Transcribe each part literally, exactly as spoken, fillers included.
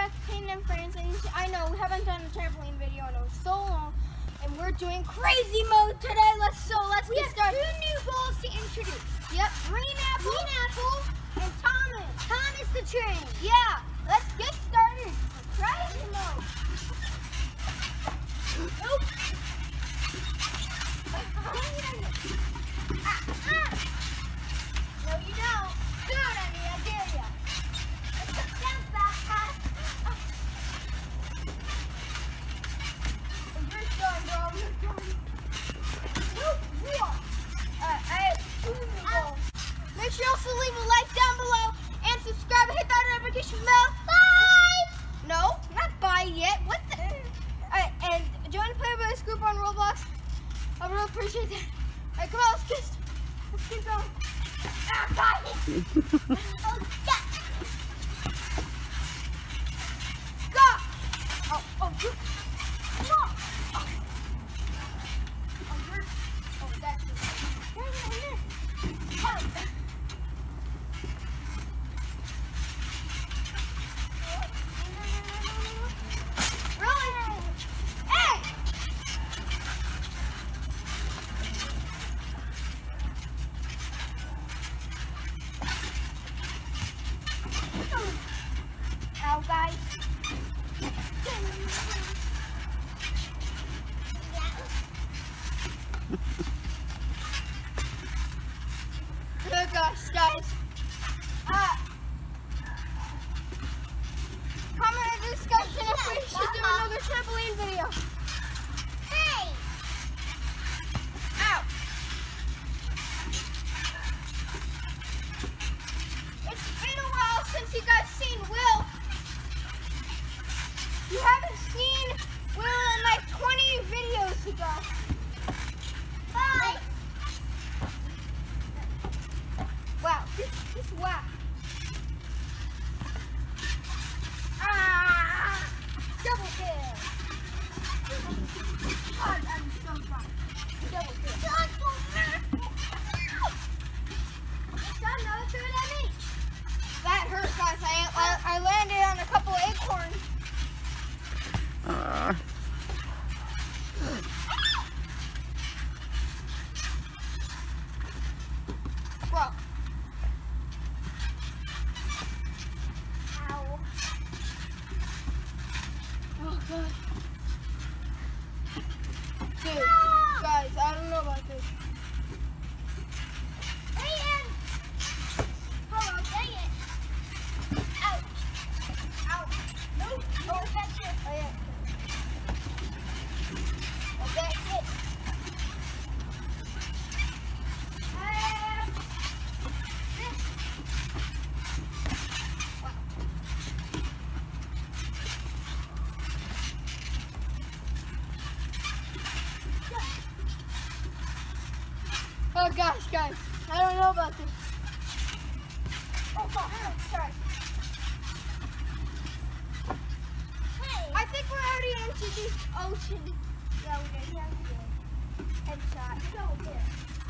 back to Peyton and Friends, and I know we haven't done a trampoline video in so long, and we're doing crazy mode today. Let's so let's we get have started. two new balls to introduce. Yep, Green Apple, Green Apple, and Thomas. Thomas the Train. Yeah, let's get started. Crazy mode. Nope. ah, ah. No, you don't. Do it, Emmy. I dare ya. Let's go down fast, huh? Oh, you're done, bro. You're done. Nope. Whoa. Alright, I have two new balls. Make sure you also leave a like down below and subscribe and hit that notification bell. Bye! No, not bye yet. What the? Alright, and join the Playboys group on Roblox. I really appreciate that. Alright, come on, let's just let's keep going. Ah, got it! Oh, yeah! Go! Oh, oh, you. Come on! Oh, oh you're. Oh, that's it. Here, here, here. Oh. Really? Hey! Ow, guys. Oh gosh, guys. Uh, comment in the discussion if we should do another trampoline video. Hey! Ow! It's been a while since you guys seen Will. You haven't seen Will in like twenty videos ago. Bye! Wow, this this wow. Ah! Double kill! God, I'm so sorry. Double kill. Son, no, threw it at me. That hurt, guys. I, I, I landed on a couple of acorns. Uh. Bro. Ow. Oh, God. Dude, No. guys, I don't know about this. Peyton! Hello, dang it. Ouch. Ow. Nope. Oh, that's it. Oh, yeah. Oh, that's it. Uh, this. Oh, gosh, guys. I don't know about this. Oh, God. Sorry. Hey. I think we're already into the ocean. Yeah, we did. Yeah, we did. Headshot. Go there.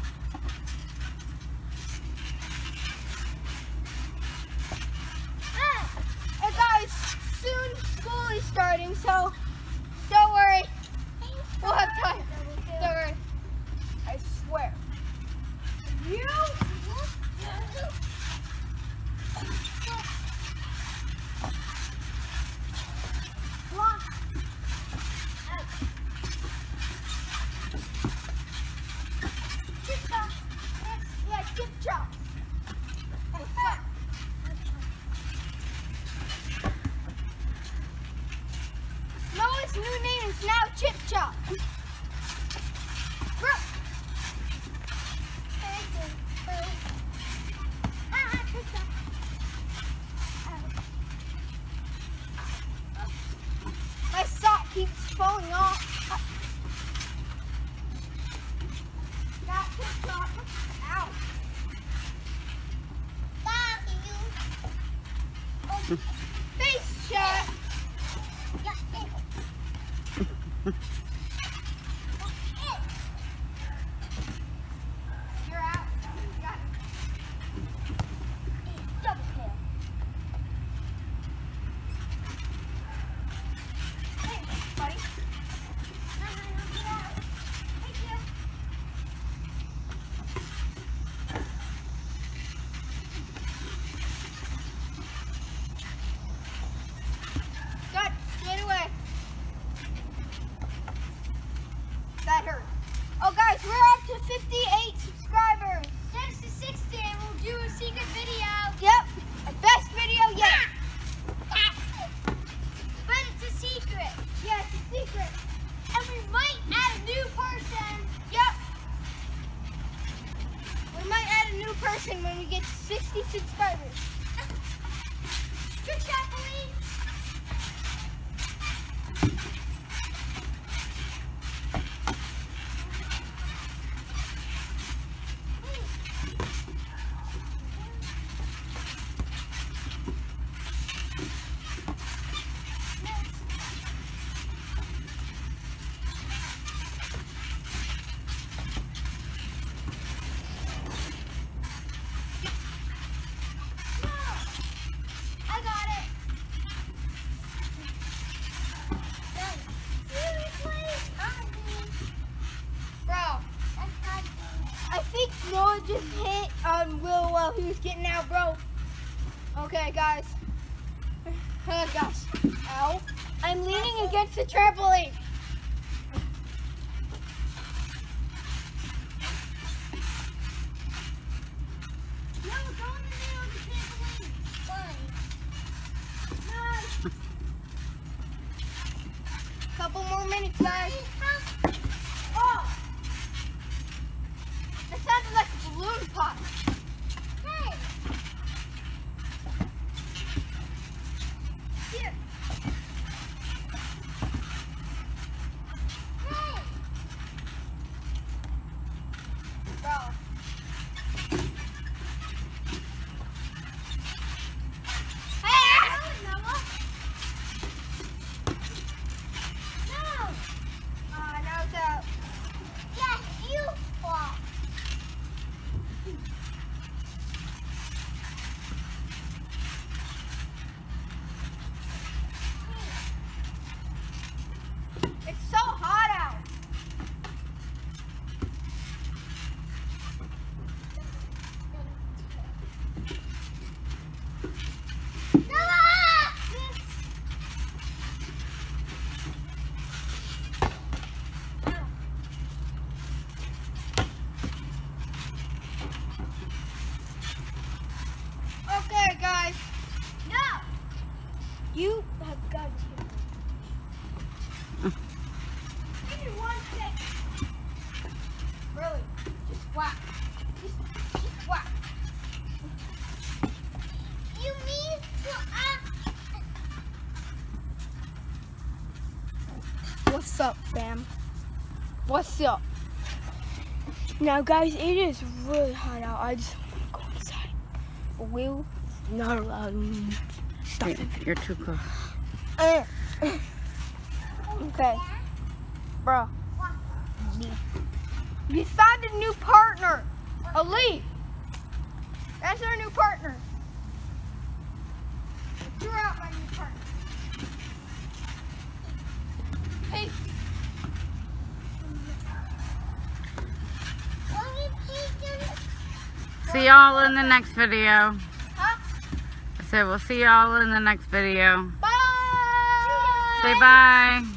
Ah! And guys, soon school is starting, so don't worry. We'll have time. Don't worry. I swear. You? Come on. Chip chop. Yeah, chip chop. Hey, fuck. No, its new name is now Chip Chop. Bro. Ah, Chip Chop. My sock keeps falling off. Got Chip Chop. Ow. Thank you. Oh, face shot. Yeah, it. It. You're out. Got it. Double kill. just hit on Will while he was getting out, bro. Okay, guys. Oh, gosh. Ow. I'm leaning against the trampoline. No, go in the middle of the trampoline. Fine. No. Couple more minutes, guys. Oh! That sounded like a balloon pop. Hey. Here. Hey. Bro. Hey! Noah. No. Uh, now it's out. Yes, you fall. It's so hot out. Okay, guys. No. You have got to. Give me one second. Really? Just whack. Just, just whack. You mean to act? What's up, fam? What's up? Now, guys, it is really hot out. I just want to go inside. Will not allow me. Stop it. You're too close. Uh, okay, bro. We found a new partner. A leaf. That's our new partner. You're out, my new partner. Hey. See y'all in the next video. Huh? I said we'll see y'all in the next video. Bye. Say bye.